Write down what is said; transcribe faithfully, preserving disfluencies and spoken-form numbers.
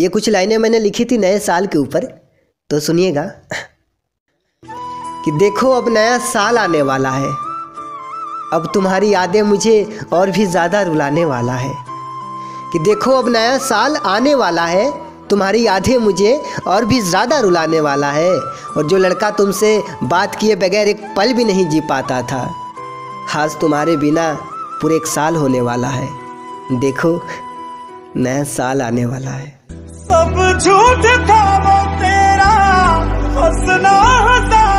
ये कुछ लाइनें मैंने लिखी थी नए साल के ऊपर, तो सुनिएगा कि देखो अब नया साल आने वाला है, अब तुम्हारी यादें मुझे और भी ज़्यादा रुलाने वाला है। कि देखो अब नया साल आने वाला है, तुम्हारी यादें मुझे और भी ज़्यादा रुलाने वाला है। और जो लड़का तुमसे बात किए बगैर एक पल भी नहीं जी पाता था, आज तुम्हारे बिना पूरे एक साल होने वाला है। देखो नया साल आने वाला है। सब झूठ था वो तेरा, हंसना हंसा